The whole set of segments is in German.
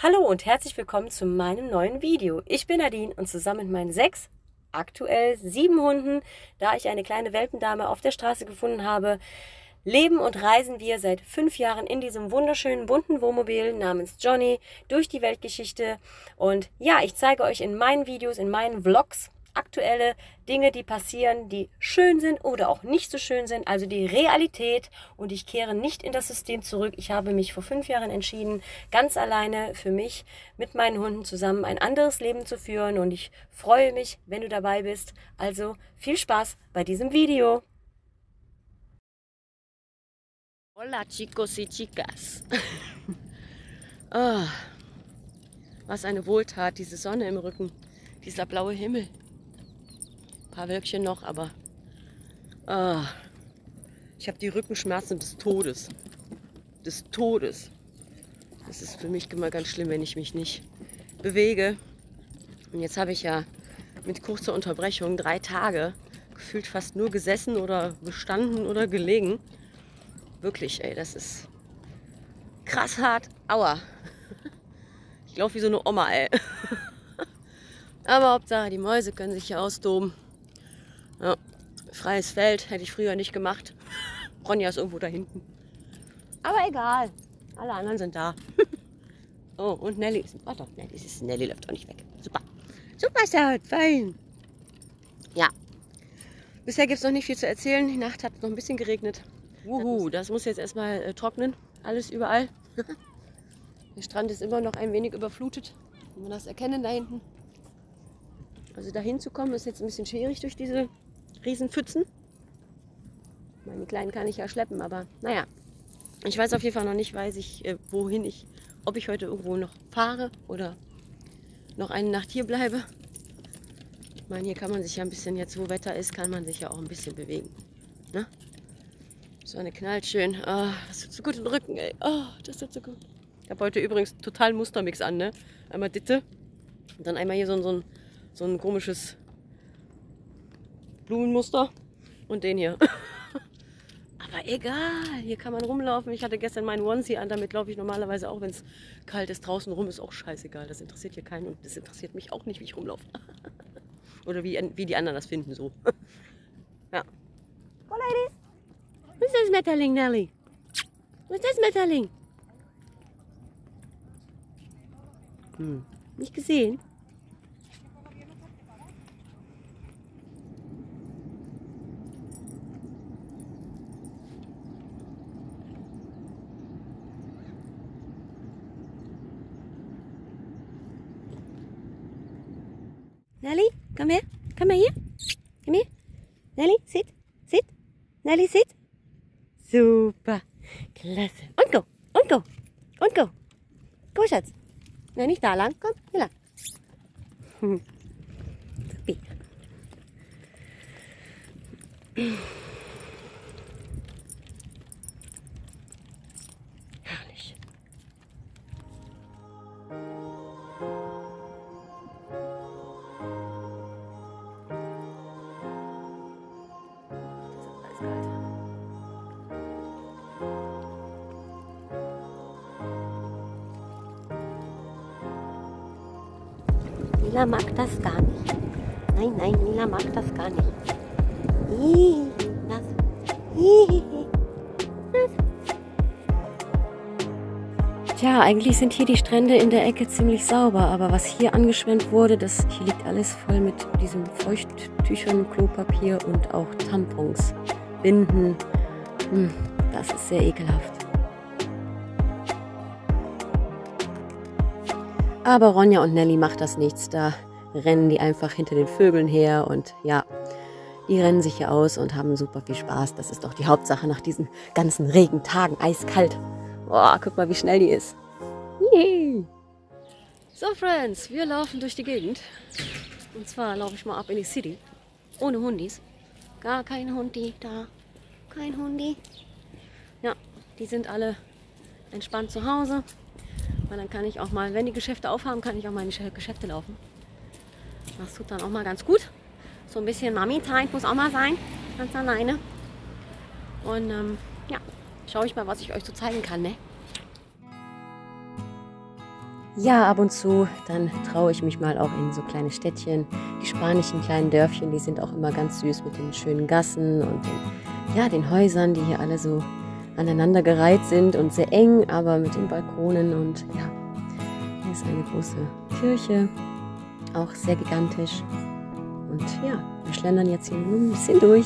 Hallo und herzlich willkommen zu meinem neuen Video. Ich bin Nadine und zusammen mit meinen 6, aktuell 7 Hunden, da ich eine kleine Welpendame auf der Straße gefunden habe, leben und reisen wir seit 5 Jahren in diesem wunderschönen bunten Wohnmobil namens Johnny durch die Weltgeschichte. Und ja, ich zeige euch in meinen Videos, in meinen Vlogs aktuelle Dinge, die passieren, die schön sind oder auch nicht so schön sind, also die Realität, und ich kehre nicht in das System zurück. Ich habe mich vor 5 Jahren entschieden, ganz alleine für mich mit meinen Hunden zusammen ein anderes Leben zu führen, und ich freue mich, wenn du dabei bist. Also viel Spaß bei diesem Video. Hola chicos y chicas. Oh, was eine Wohltat, diese Sonne im Rücken, dieser blaue Himmel. Ein paar Wölkchen noch, aber ich habe die Rückenschmerzen des Todes. Des Todes. Das ist für mich immer ganz schlimm, wenn ich mich nicht bewege. Und jetzt habe ich ja mit kurzer Unterbrechung 3 Tage gefühlt fast nur gesessen oder gestanden oder gelegen. Wirklich, ey, das ist krass hart. Aua. Ich laufe wie so eine Oma, ey. Aber Hauptsache, die Mäuse können sich hier austoben. Ja, freies Feld hätte ich früher nicht gemacht. Ronja ist irgendwo da hinten. Aber egal. Alle anderen sind da. Oh, und Nelly ist. Oh doch, Nelly läuft auch nicht weg. Super. Super, Sound. Fein. Ja. Bisher gibt es noch nicht viel zu erzählen. Die Nacht hat noch ein bisschen geregnet. Wuhu, das muss jetzt erstmal trocknen. Alles überall. Der Strand ist immer noch ein wenig überflutet. Kann man das erkennen da hinten? Also dahin zu kommen ist jetzt ein bisschen schwierig durch diese Riesenpfützen. Meine Kleinen kann ich ja schleppen, aber naja. Ich weiß auf jeden Fall noch nicht, ob ich heute irgendwo noch fahre oder noch eine Nacht hier bleibe. Ich meine, hier kann man sich ja ein bisschen, jetzt wo Wetter ist, kann man sich ja auch ein bisschen bewegen. Ne? Sonne knallt schön. Oh, das tut so gut in den Rücken, ey. Oh, das tut so gut. Ich habe heute übrigens total Mustermix an, ne? Einmal Ditte und dann einmal hier so ein komisches Blumenmuster und den hier. Aber egal, hier kann man rumlaufen. Ich hatte gestern meinen Onesie an, damit laufe ich normalerweise auch, wenn es kalt ist. Draußen rum ist auch scheißegal. Das interessiert hier keinen und das interessiert mich auch nicht, wie ich rumlaufe. Oder wie die anderen das finden, so. Ja. Oh, Ladies. Was ist das Schmetterling, Nelly? Was ist das Schmetterling? Nicht gesehen? Nelly, come here. Come here. Come here. Nelly, sit. Sit. Nelly, sit. Super. Klasse. Und go. Und go. Und go. Go, Schatz. Nein, nicht da lang. Komm, hier lang. Supi. Herrlich. Lila mag das gar nicht. Nein, Lila mag das gar nicht. Das. Tja, eigentlich sind hier die Strände in der Ecke ziemlich sauber, aber was hier angeschwemmt wurde, hier liegt alles voll mit diesen Feuchttüchern, Klopapier und auch Tampons, Binden. Das ist sehr ekelhaft. Aber Ronja und Nelly macht das nichts. Da rennen die einfach hinter den Vögeln her und ja, die rennen sich hier aus und haben super viel Spaß. Das ist doch die Hauptsache nach diesen ganzen Regentagen, eiskalt. Boah, guck mal, wie schnell die ist. Yay. So, Friends, wir laufen durch die Gegend. Und zwar laufe ich mal ab in die City. Ohne Hundis. Gar kein Hundi da. Kein Hundi. Ja, die sind alle entspannt zu Hause. Und dann kann ich auch mal, wenn die Geschäfte aufhaben, kann ich auch mal in die Geschäfte laufen. Das tut dann auch mal ganz gut. So ein bisschen Mami-Zeit muss auch mal sein. Ganz alleine. Und ja, schaue ich mal, was ich euch so zeigen kann, ne? Ja, ab und zu, dann traue ich mich mal auch in so kleine Städtchen. Die spanischen kleinen Dörfchen, die sind auch immer ganz süß mit den schönen Gassen und den Häusern, die hier alle so aneinandergereiht sind und sehr eng, aber mit den Balkonen. Und ja, hier ist eine große Kirche, auch sehr gigantisch. Und ja, wir schlendern jetzt hier nur ein bisschen durch.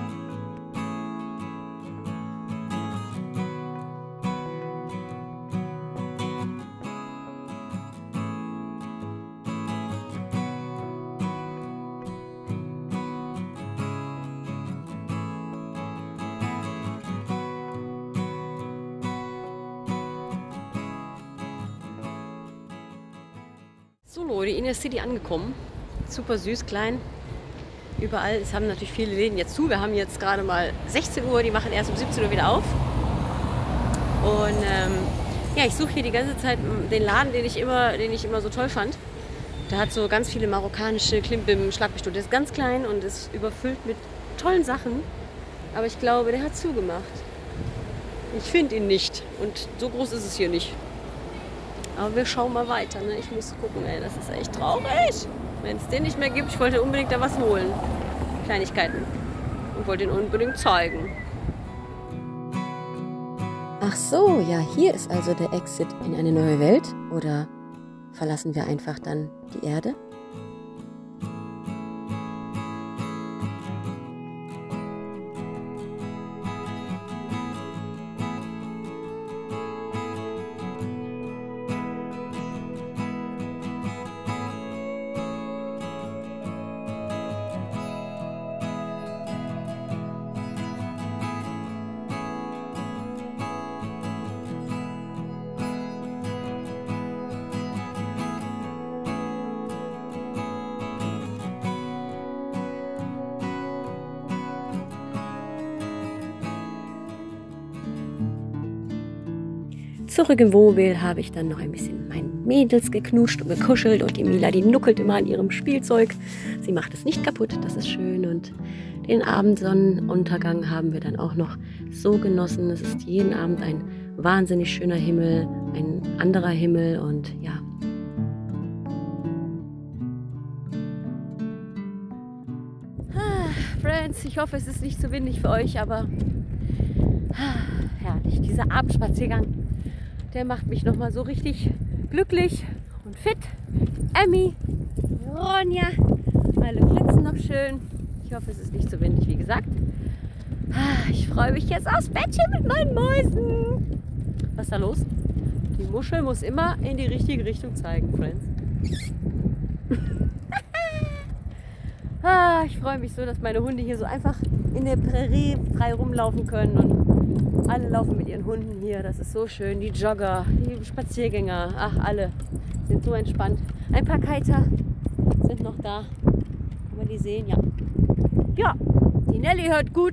So Leute, in der City angekommen. Super süß, klein. Überall, es haben natürlich viele Läden jetzt zu. Wir haben jetzt gerade mal 16 Uhr, die machen erst um 17 Uhr wieder auf. Und ja, ich suche hier die ganze Zeit den Laden, den ich immer so toll fand. Der hat so ganz viele marokkanische Klimbim, Schlagbestücke. Der ist ganz klein und ist überfüllt mit tollen Sachen. Aber ich glaube, der hat zugemacht. Ich finde ihn nicht. Und so groß ist es hier nicht. Aber wir schauen mal weiter. Ne? Ich muss gucken, ey, das ist echt traurig. Wenn es den nicht mehr gibt, ich wollte unbedingt da was holen. Kleinigkeiten. Und wollte ihn unbedingt zeigen. Ach so, ja, hier ist also der Exit in eine neue Welt. Oder verlassen wir einfach dann die Erde? Zurück im Wohnmobil habe ich dann noch ein bisschen meinen Mädels geknutscht und gekuschelt und die Mila, die nuckelt immer an ihrem Spielzeug. Sie macht es nicht kaputt, das ist schön. Und den Abendsonnenuntergang haben wir dann auch noch so genossen. Es ist jeden Abend ein wahnsinnig schöner Himmel, ein anderer Himmel und ja. Friends, ich hoffe, es ist nicht so windig für euch, aber herrlich, dieser Abendspaziergang. Der macht mich nochmal so richtig glücklich und fit. Emmy, Ronja, alle flitzen noch schön. Ich hoffe, es ist nicht so windig, wie gesagt. Ich freue mich jetzt aufs Bettchen mit meinen Mäusen. Was ist da los? Die Muschel muss immer in die richtige Richtung zeigen, Friends. Ich freue mich so, dass meine Hunde hier so einfach in der Prärie frei rumlaufen können. Und alle laufen mit ihren Hunden hier. Das ist so schön. Die Jogger, die Spaziergänger, ach, alle sind so entspannt. Ein paar Kiter sind noch da. Kann man die sehen? Ja. Ja, die Nelly hört gut.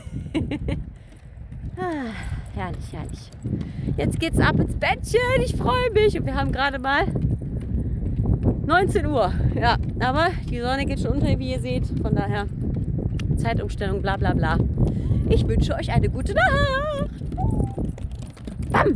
Herrlich, herrlich. Jetzt geht's ab ins Bettchen. Ich freue mich. Und wir haben gerade mal 19 Uhr. Ja, aber die Sonne geht schon unter, wie ihr seht. Von daher Zeitumstellung, bla bla bla. Ich wünsche euch eine gute Nacht. Bam!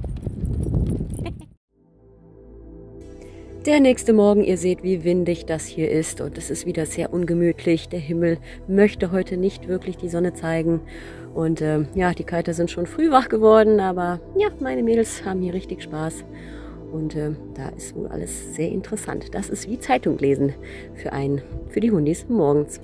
Der nächste Morgen, ihr seht, wie windig das hier ist und es ist wieder sehr ungemütlich. Der Himmel möchte heute nicht wirklich die Sonne zeigen und ja, die Kiter sind schon früh wach geworden, aber ja, meine Mädels haben hier richtig Spaß und da ist wohl alles sehr interessant. Das ist wie Zeitung lesen für die Hundis morgens.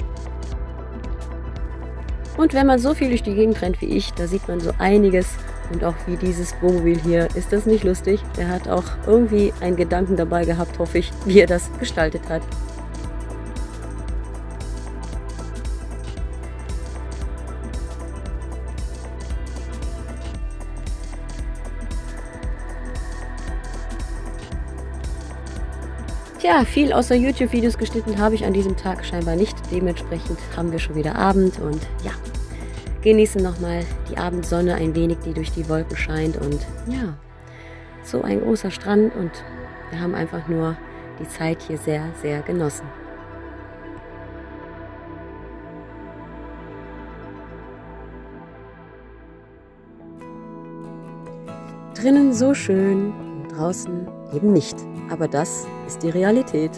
Und wenn man so viel durch die Gegend rennt wie ich, da sieht man so einiges Und auch wie dieses Wohnmobil hier. Ist das nicht lustig? Er hat auch irgendwie einen Gedanken dabei gehabt, hoffe ich, wie er das gestaltet hat. Tja, viel außer YouTube-Videos geschnitten habe ich an diesem Tag scheinbar nicht. Dementsprechend haben wir schon wieder Abend und ja, genießen nochmal die Abendsonne ein wenig, die durch die Wolken scheint. Und ja, so ein großer Strand und wir haben einfach nur die Zeit hier sehr, sehr genossen. Drinnen so schön, draußen eben nicht. Aber das ist die Realität.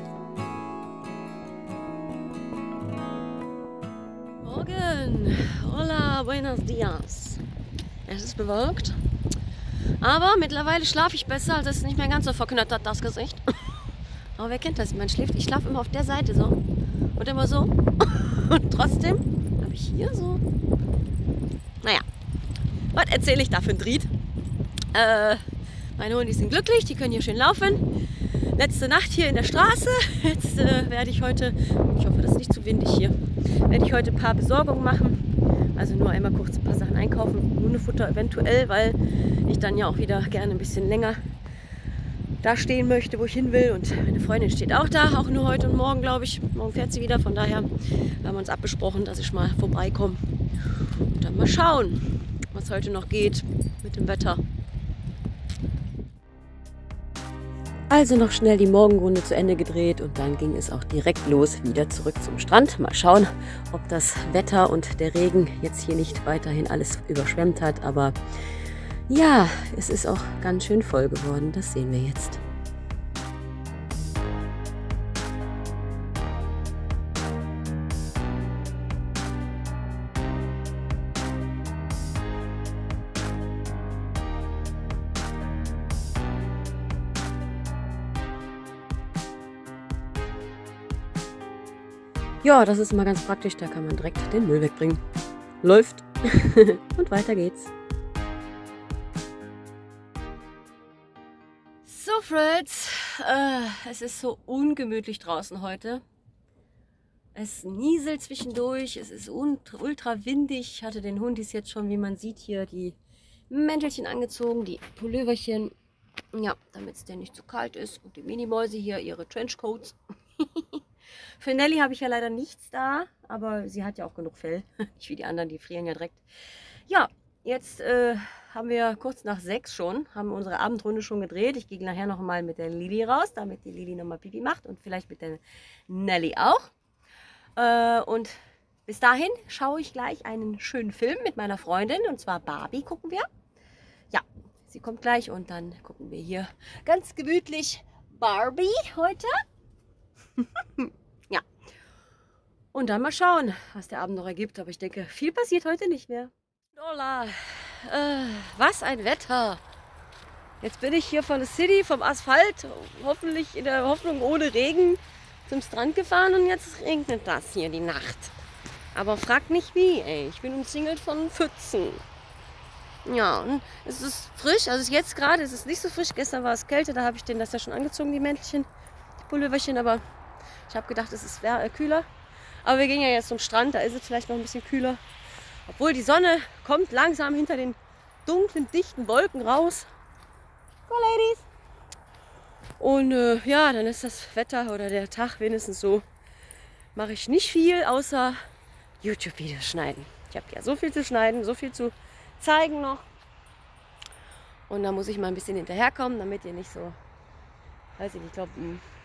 Morgen! Hola, buenos dias! Es ist bewölkt, aber mittlerweile schlafe ich besser, also es ist nicht mehr ganz so verknöttert, das Gesicht. Aber wer kennt das? Man schläft, ich schlafe immer auf der Seite so und immer so. Und trotzdem habe ich hier so... Naja, was erzähle ich da für ein Dried? Meine Hunde sind glücklich, die können hier schön laufen. Letzte Nacht hier in der Straße. Jetzt werde ich heute, ich hoffe, das ist nicht zu windig hier, werde ich heute ein paar Besorgungen machen. Also nur einmal kurz ein paar Sachen einkaufen, Hundefutter eventuell, weil ich dann ja auch wieder gerne ein bisschen länger da stehen möchte, wo ich hin will. Und meine Freundin steht auch da, auch nur heute und morgen, glaube ich. Morgen fährt sie wieder, von daher haben wir uns abgesprochen, dass ich mal vorbeikomme. Und dann mal schauen, was heute noch geht mit dem Wetter. Also noch schnell die Morgenrunde zu Ende gedreht und dann ging es auch direkt los, wieder zurück zum Strand. Mal schauen, ob das Wetter und der Regen jetzt hier nicht weiterhin alles überschwemmt hat. Aber ja, es ist auch ganz schön voll geworden, das sehen wir jetzt. Ja, das ist immer ganz praktisch, da kann man direkt den Müll wegbringen. Läuft. Und weiter geht's. So, Fritz, es ist so ungemütlich draußen heute. Es nieselt zwischendurch, es ist ultra windig. Ich hatte den Hundis jetzt schon, wie man sieht, hier die Mäntelchen angezogen, die Pulloverchen. Ja, damit es denen nicht zu kalt ist. Und die Minimäuse hier ihre Trenchcoats. Für Nelly habe ich ja leider nichts da, aber sie hat ja auch genug Fell. Nicht wie die anderen, die frieren ja direkt. Ja, jetzt haben wir kurz nach 6 schon, haben unsere Abendrunde schon gedreht. Ich gehe nachher noch mal mit der Lili raus, damit die Lili noch mal Pipi macht und vielleicht mit der Nelly auch. Und bis dahin schaue ich gleich einen schönen Film mit meiner Freundin, und zwar Barbie gucken wir. Ja, sie kommt gleich und dann gucken wir hier ganz gemütlich Barbie heute. Ja. Und dann mal schauen, was der Abend noch ergibt. Aber ich denke, viel passiert heute nicht mehr. Hola, was ein Wetter. Jetzt bin ich hier von der City, vom Asphalt, hoffentlich in der Hoffnung ohne Regen, zum Strand gefahren und jetzt regnet das hier die Nacht. Aber frag nicht wie, ey. Ich bin umzingelt von Pfützen. Ja, und es ist frisch, also jetzt gerade ist es nicht so frisch. Gestern war es kälter, da habe ich das ja schon angezogen, die Mäntelchen, die Pulloverchen, aber ich habe gedacht, es ist kühler. Aber wir gehen ja jetzt zum Strand, da ist es vielleicht noch ein bisschen kühler. Obwohl die Sonne kommt langsam hinter den dunklen, dichten Wolken raus. Go, Ladies! Und ja, dann ist das Wetter oder der Tag wenigstens so. Mache ich nicht viel, außer YouTube-Videos schneiden. Ich habe ja so viel zu schneiden, so viel zu zeigen noch. Und da muss ich mal ein bisschen hinterherkommen, damit ihr nicht so, weiß ich nicht, ich glaube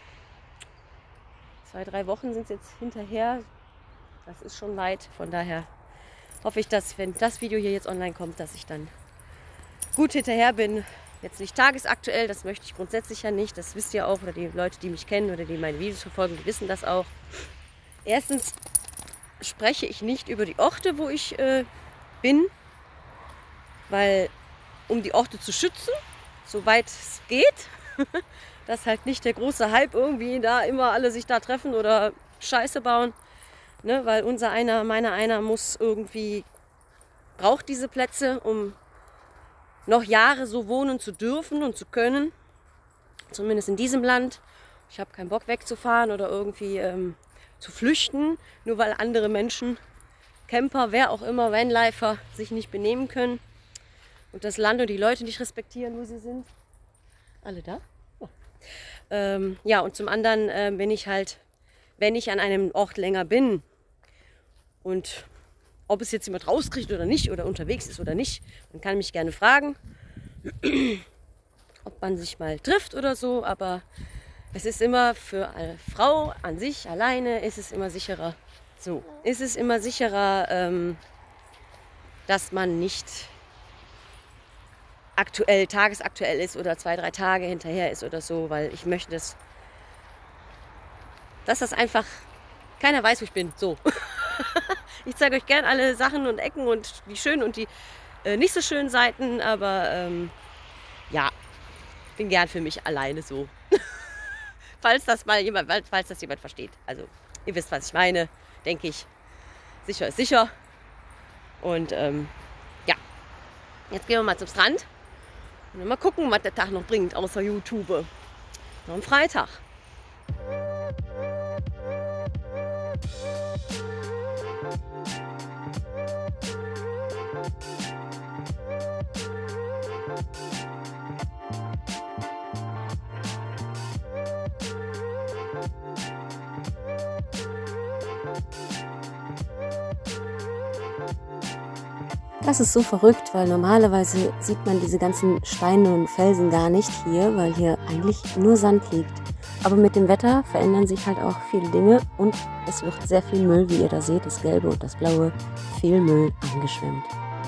2-3 Wochen sind es jetzt hinterher. Das ist schon weit. Von daher hoffe ich, dass, wenn das Video hier jetzt online kommt, dass ich dann gut hinterher bin. Jetzt nicht tagesaktuell, das möchte ich grundsätzlich ja nicht. Das wisst ihr auch, oder die Leute, die mich kennen oder die meine Videos verfolgen, die wissen das auch. Erstens spreche ich nicht über die Orte, wo ich bin, weil um die Orte zu schützen, soweit es geht, dass halt nicht der große Hype irgendwie da immer alle sich da treffen oder Scheiße bauen, ne? Weil meiner einer muss irgendwie, braucht diese Plätze, um noch Jahre so wohnen zu dürfen und zu können. Zumindest in diesem Land. Ich habe keinen Bock wegzufahren oder irgendwie zu flüchten, nur weil andere Menschen, Camper, wer auch immer, Vanlifer, sich nicht benehmen können und das Land und die Leute nicht respektieren, wo sie sind. Alle da? Ja, ja, und zum anderen bin ich halt, wenn ich an einem Ort länger bin und ob es jetzt jemand rauskriegt oder nicht oder unterwegs ist oder nicht, man kann mich gerne fragen, ob man sich mal trifft oder so, aber es ist immer für eine Frau an sich alleine, ist es immer sicherer. So, ist es immer sicherer, dass man nicht aktuell, tagesaktuell ist oder 2, 3 Tage hinterher ist oder so, weil ich möchte, dass das einfach keiner weiß, wo ich bin. So. Ich zeige euch gern alle Sachen und Ecken und die schönen und die nicht so schönen Seiten, aber ja, bin gern für mich alleine so. falls das jemand versteht. Also, ihr wisst, was ich meine, denke ich. Sicher ist sicher. Und ja, jetzt gehen wir mal zum Strand und mal gucken, was der Tag noch bringt, außer YouTube. Noch am Freitag. Das ist so verrückt, weil normalerweise sieht man diese ganzen Steine und Felsen gar nicht hier, weil hier eigentlich nur Sand liegt. Aber mit dem Wetter verändern sich halt auch viele Dinge und es wird sehr viel Müll, wie ihr da seht, das Gelbe und das Blaue, viel Müll angeschwemmt.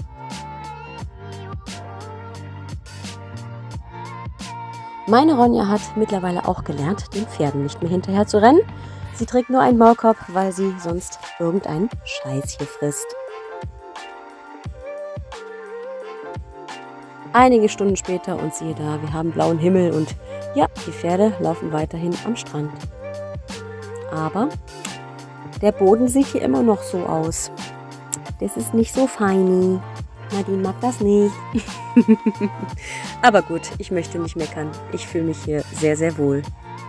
Meine Ronja hat mittlerweile auch gelernt, den Pferden nicht mehr hinterher zu rennen. Sie trägt nur einen Maulkorb, weil sie sonst irgendeinen Scheiß hier frisst. Einige Stunden später und siehe da, wir haben blauen Himmel und ja, die Pferde laufen weiterhin am Strand. Aber der Boden sieht hier immer noch so aus. Das ist nicht so feini. Nadine mag das nicht. Aber gut, ich möchte nicht meckern. Ich fühle mich hier sehr, sehr wohl.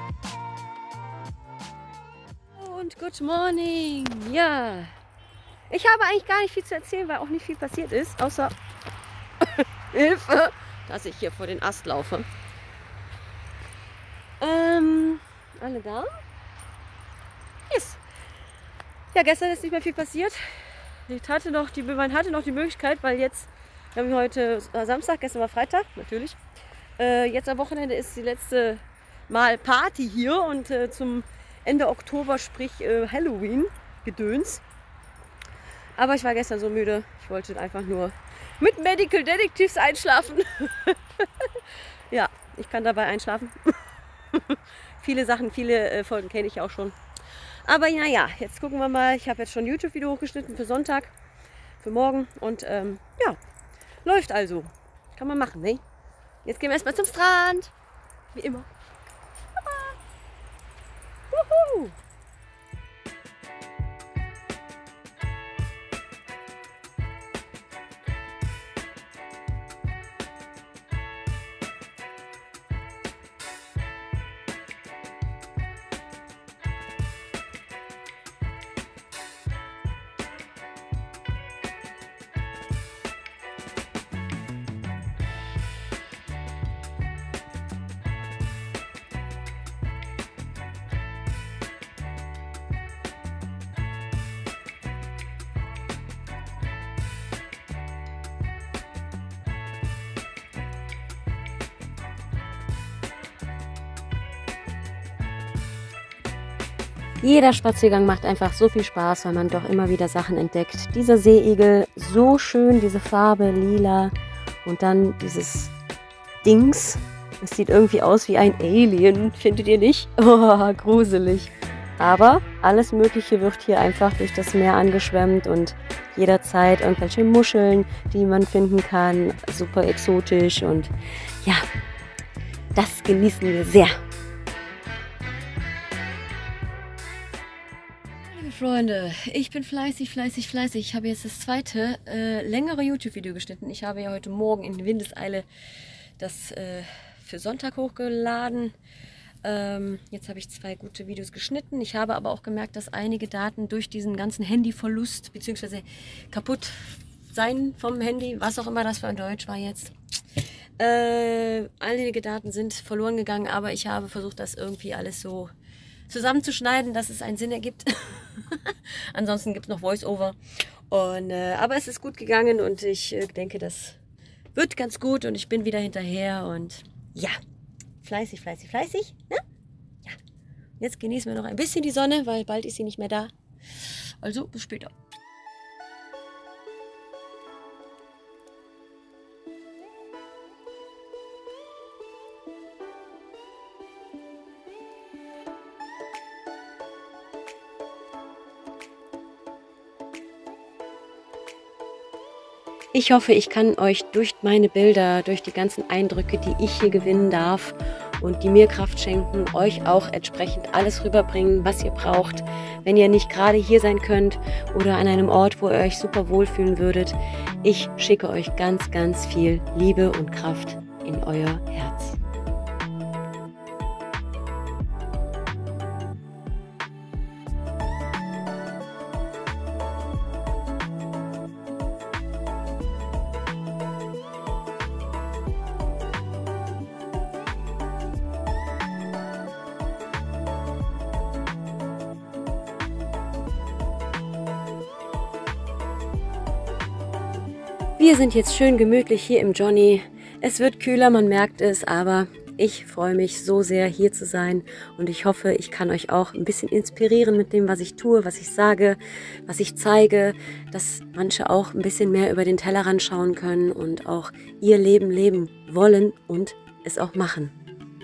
Und good morning. Ja, ich habe eigentlich gar nicht viel zu erzählen, weil auch nicht viel passiert ist, außer Hilfe, dass ich hier vor den Ast laufe. Alle da? Yes. Ja, gestern ist nicht mehr viel passiert. Man hatte noch die Möglichkeit, weil jetzt, wir haben heute Samstag, gestern war Freitag, natürlich. Jetzt am Wochenende ist die letzte Mal Party hier und zum Ende Oktober, sprich Halloween-Gedöns. Aber ich war gestern so müde, ich wollte einfach nur mit Medical Detectives einschlafen. Ja, ich kann dabei einschlafen. Viele Sachen, viele Folgen kenne ich auch schon. Aber naja, jetzt gucken wir mal. Ich habe jetzt schon ein YouTube-Video hochgeschnitten für Sonntag, für morgen. Und ja, läuft also. Kann man machen, ne? Jetzt gehen wir erstmal zum Strand. Wie immer. Baba. Wuhu. Jeder Spaziergang macht einfach so viel Spaß, weil man doch immer wieder Sachen entdeckt. Dieser Seeigel, so schön, diese Farbe, lila. Und dann dieses Dings. Es sieht irgendwie aus wie ein Alien, findet ihr nicht? Oh, gruselig. Aber alles Mögliche wird hier einfach durch das Meer angeschwemmt und jederzeit irgendwelche Muscheln, die man finden kann. Super exotisch und ja, das genießen wir sehr. Freunde, ich bin fleißig. Ich habe jetzt das zweite längere YouTube-Video geschnitten. Ich habe ja heute Morgen in Windeseile das für Sonntag hochgeladen. Jetzt habe ich 2 gute Videos geschnitten. Ich habe aber auch gemerkt, dass einige Daten durch diesen ganzen Handyverlust bzw. kaputt sein vom Handy, was auch immer das für ein Deutsch war jetzt. Einige Daten sind verloren gegangen, aber ich habe versucht, das irgendwie alles so zusammenzuschneiden, dass es einen Sinn ergibt. Ansonsten gibt es noch Voice-Over. Aber es ist gut gegangen und ich denke, das wird ganz gut und ich bin wieder hinterher und ja, fleißig. Ne? Ja. Jetzt genießen wir noch ein bisschen die Sonne, weil bald ist sie nicht mehr da. Also bis später. Ich hoffe, ich kann euch durch meine Bilder, durch die ganzen Eindrücke, die ich hier gewinnen darf und die mir Kraft schenken, euch auch entsprechend alles rüberbringen, was ihr braucht. Wenn ihr nicht gerade hier sein könnt oder an einem Ort, wo ihr euch super wohlfühlen würdet, ich schicke euch ganz, ganz viel Liebe und Kraft in euer Herz. Wir sind jetzt schön gemütlich hier im Johnny. Es wird kühler, man merkt es, aber ich freue mich so sehr, hier zu sein und ich hoffe, ich kann euch auch ein bisschen inspirieren mit dem, was ich tue, was ich sage, was ich zeige, dass manche auch ein bisschen mehr über den Tellerrand schauen können und auch ihr Leben leben wollen und es auch machen.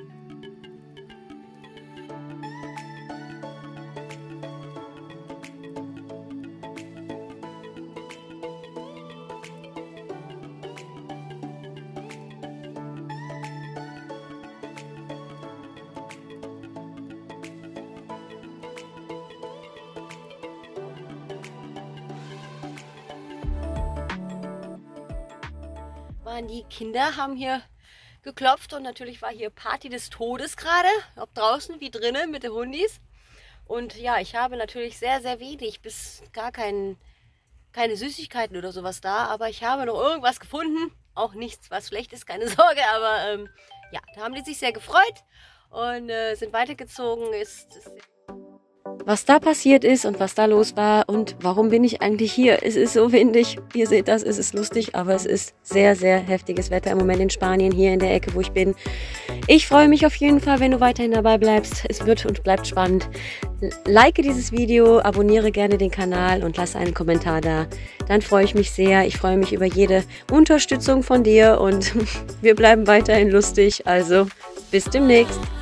Die Kinder haben hier geklopft und natürlich war hier Party des Todes gerade, ob draußen wie drinnen mit den Hundis. Und ja, ich habe natürlich sehr, sehr wenig, bis gar keine Süßigkeiten oder sowas da, aber ich habe noch irgendwas gefunden, auch nichts, was schlecht ist, keine Sorge, aber ja, da haben die sich sehr gefreut und sind weitergezogen. Was da passiert ist und was da los war und warum bin ich eigentlich hier? Es ist so windig, ihr seht das, es ist lustig, aber es ist sehr, sehr heftiges Wetter im Moment in Spanien, hier in der Ecke, wo ich bin. Ich freue mich auf jeden Fall, wenn du weiterhin dabei bleibst. Es wird und bleibt spannend. Like dieses Video, abonniere gerne den Kanal und lass einen Kommentar da. Dann freue ich mich sehr. Ich freue mich über jede Unterstützung von dir und wir bleiben weiterhin lustig. Also bis demnächst.